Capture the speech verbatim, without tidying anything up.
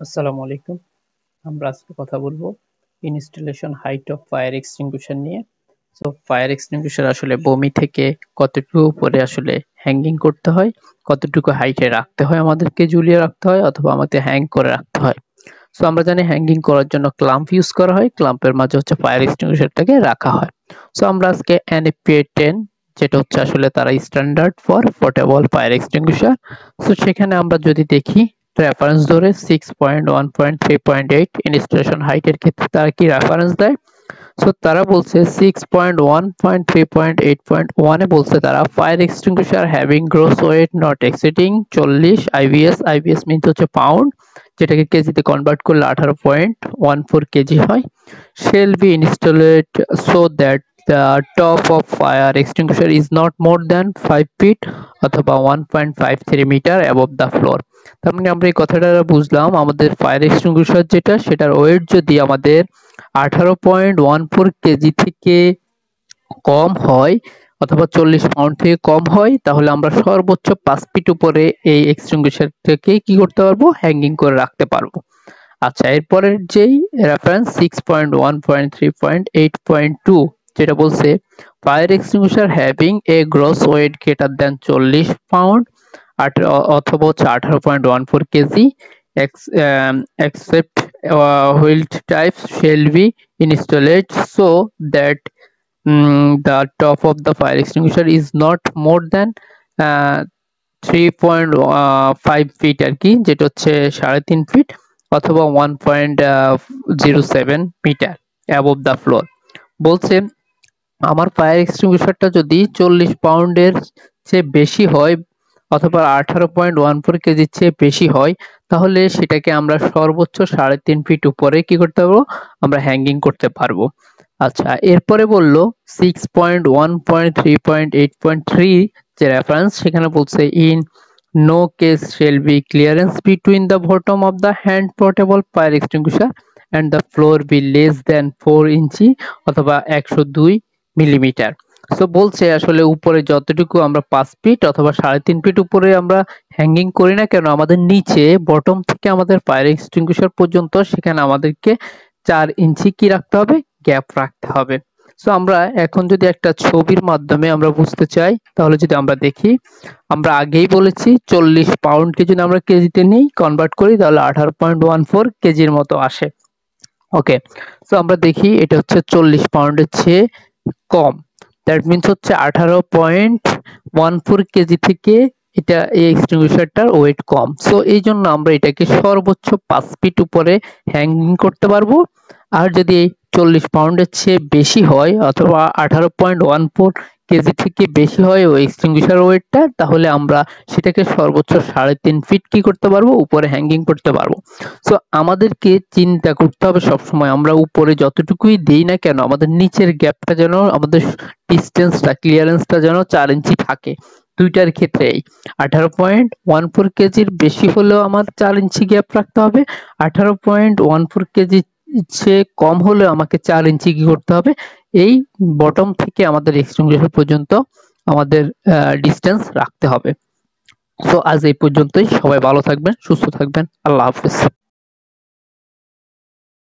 আসসালামু আলাইকুম। আমরা আজকে কথা বলবো installation height of fire extinguisher নিয়ে। সো ফায়ার এক্সটিংগুইশার আসলে ভূমি থেকে কতটুকু উপরে আসলে হ্যাঙ্গিং করতে হয়, কতটুকু হাইটে রাখতে হয়, আমাদেরকে ঝুলিয়ে রাখতে হয় অথবা আমাদের হ্যাং করে রাখতে হয়। সো আমরা জানি হ্যাঙ্গিং করার জন্য ক্লাম্প ইউজ করা হয়, ক্লাম্পের মাঝে হচ্ছে ফায়ার এক্সটিংগুইশারটাকে রাখা হয়। সো আমরা আজকে N F P A ten, যেটা হচ্ছে আসলে তারা standard for portable fire extinguisher. So সেখানে আমরা যদি দেখি রেফারেন্স ধরে six point one point three point eight installation হাইটের ক্ষেত্রে তারা কি রেফারেন্স দেয়? সো তারা বলছে six point one point three point eight point one A বলছে তারা fire extinguisher having gross weight not exceeding চল্লিশ আইবিএস। আইবিএস মিন্স হচ্ছে পাউন্ড, যেটাকে কেজিতে কনভার্ট করলে আঠারো পয়েন্ট ওয়ান ফোর কেজি হয়। Shall be installed so that the top of fire extinguisher is not more than five feet অথবা one point five three metre above the floor। তার মানে আমরা এই কথাটা বুঝলাম, আমাদের ফায়ার এক্সটিংগুইশার যেটা সেটার ওয়েট যদি আমাদের আঠারো পয়েন্ট ওয়ান ফোর কেজি থেকে কম হয় অথবা চল্লিশ পাউন্ড থেকে কম হয়, তাহলে আমরা সর্বোচ্চ পাঁচ ফিট উপরে এই এক্সটিংগুইশার থেকে কি করতে পারবো? হ্যাঙ্গিং করে রাখতে পারবো। আচ্ছা, এরপরের যেই reference six point one point three point eight point two, যেটা বলছে fire extinguisher having a gross weight greater than চল্লিশ পাউন্ড অথবা হচ্ছে আঠারো point one four kg except uh, wheeled types shall be installed so that um, the top of the fire extinguisher is not more than uh, three point five feet আর কি, যেটা হচ্ছে সাড়ে তিন ফিট অথবা one point zero seven metre above the floor. বলছে আমার fire এক্সটিংগুইশারটা যদি চল্লিশ পাউন্ডের চেয়ে বেশি হয় অথবা আঠারো পয়েন্ট ওয়ান ফোর কেজির চেয়ে বেশি হয়, তাহলে সেটাকে আমরা সর্বোচ্চ সাড়ে তিন ফিট উপরে কি করতে পারবো? আমরা হ্যাঙ্গিং করতে পারবো। আচ্ছা, এরপরে বললো six point one point three point eight point three যে রেফারেন্স, সেখানে বলছে in no case shall be clearance between the bottom of the hand portable fire extinguisher and the floor be less than four inch অথবা একশো দুই millimetre. So বলছে আসলে উপরে যতটুকু আমরা পাঁচ ফিট অথবা সাড়ে তিন ফিট উপরে আমরা হ্যাঙ্গিং করি না কেন, আমাদের নিচে বটম থেকে আমাদের ফায়ার এক্সটিংগুইশার পর্যন্ত সেখানে আমাদেরকে চার ইঞ্চি কি রাখতে হবে? গ্যাপ রাখতে হবে। সো আমরা এখন যদি একটা ছবির মাধ্যমে আমরা বুঝতে চাই, তাহলে যদি আমরা দেখি, আমরা আগেই বলেছি চল্লিশ পাউন্ডকে যদি আমরা কেজিতে নিই কনভার্ট করি তাহলে আঠারো পয়েন্ট ওয়ান ফোর কেজির মতো আসে। ওকে, সো আমরা দেখি এটা হচ্ছে চল্লিশ পাউন্ডের চেয়ে কম, দ্যাট মিনস হচ্ছে আঠারো পয়েন্ট ওয়ান ফোর কেজি থেকে এটা এই এক্সটিংগুইশারটার ওয়েট কম। সো এই জন্য আমরা এটাকে সর্বোচ্চ পাঁচ ফিট উপরে হ্যাঙ্গিং করতে পারবো। আর যদি চল্লিশ পাউন্ডের চেয়ে বেশি হয় অথবা আঠারো পয়েন্ট ওয়ান ফোর কেজি থেকে বেশি হয় ওই এক্সটিংগুইশার ওয়েটটা, তাহলে আমরা সেটাকে সর্বোচ্চ সাড়ে তিন ফিট কি করতে পারবো? উপরে হ্যাঙ্গিং করতে পারবো। সো আমাদেরকে চিন্তা করতে হবে সবসময়, আমরা উপরে যতটুকুই দেই না কেন আমাদের নিচের গ্যাপটা যেন, আমাদের ডিস্টেন্সটা, ক্লিয়ারেন্সটা যেন চার ইঞ্চি থাকে। দুইটার ক্ষেত্রেই আঠারো পয়েন্ট ওয়ান ফোর কেজির বেশি হলেও আমার চার ইঞ্চি গ্যাপ রাখতে হবে, আঠারো পয়েন্ট ওয়ান ফোর কেজি চেয়ে কম হলেও আমাকে চার ইঞ্চি কি করতে হবে? এই বটম থেকে আমাদের এক্সটিংগুইশার পর্যন্ত আমাদের ডিস্টেন্স রাখতে হবে। সো আজ এই পর্যন্তই, সবাই ভালো থাকবেন, সুস্থ থাকবেন, আল্লাহ হাফেজ।